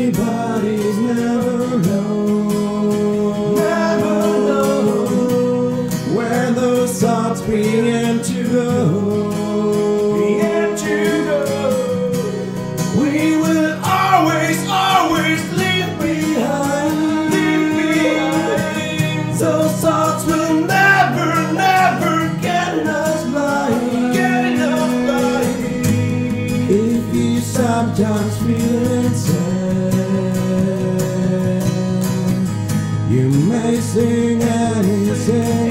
Anybody's never know, never know where those thoughts begin to go. We will always, always leave behind, those thoughts will never, never get us blind, If you sometimes feel sad, you may sing and sing.